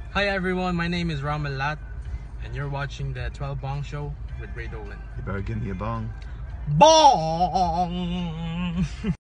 Hi everyone, my name is Romel Lat, and you're watching the 12 Bong Show with Ray Dolan. You better give me a bong. Bong!